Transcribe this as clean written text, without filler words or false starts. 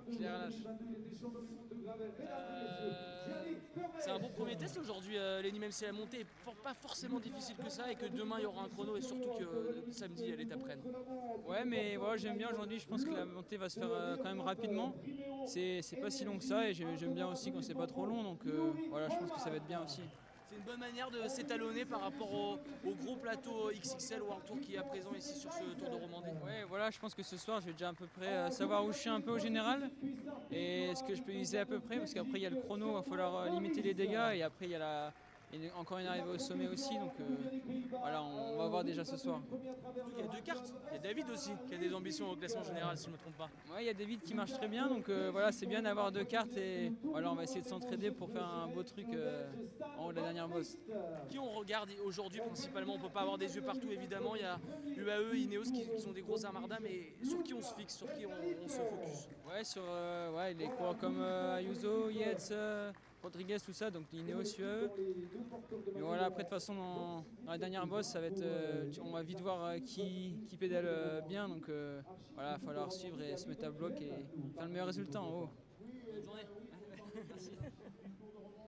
Claire Lâche. C'est un bon premier test aujourd'hui. Lenny, même si la montée est pas forcément difficile que ça et que demain il y aura un chrono et surtout que samedi il y a l'étape Rennes. Ouais, mais voilà, j'aime bien aujourd'hui. Je pense que la montée va se faire quand même rapidement. C'est pas si long que ça et j'aime bien aussi quand c'est pas trop long. Donc voilà, je pense que ça va être bien aussi. C'est une bonne manière de s'étalonner par rapport au gros plateau XXL World Tour qui est à présent ici sur ce Tour de Romandie. Ouais, voilà, je pense que ce soir je vais déjà à peu près savoir où je suis un peu au général et ce que je peux viser à peu près parce qu'après il y a le chrono, il va falloir limiter les dégâts et après il y a encore une arrivée au sommet aussi. Donc voilà, on va voir déjà ce soir. Il y a deux cartes. Il y a David aussi qui a des ambitions au classement général si je ne me trompe pas. Ouais, il y a David qui marche très bien, donc voilà, c'est bien d'avoir deux cartes et voilà, on va essayer de s'entraider pour faire un beau truc en haut de la dernière bosse. Qui on regarde aujourd'hui principalement? On ne peut pas avoir des yeux partout évidemment. Il y a UAE, Ineos qui sont des gros armardas, mais sur qui on se fixe, sur qui on se focus? Ouais, sur ouais, les coureurs comme Ayuso, Yates, Rodriguez, tout ça, donc Ineos, UAE. Mais voilà, après de toute façon dans la dernière bosse, ça va être, on va vite voir qui pédale bien, donc voilà, il va falloir suivre et se mettre à bloc et faire le meilleur résultat en haut. Bonne journée. Merci.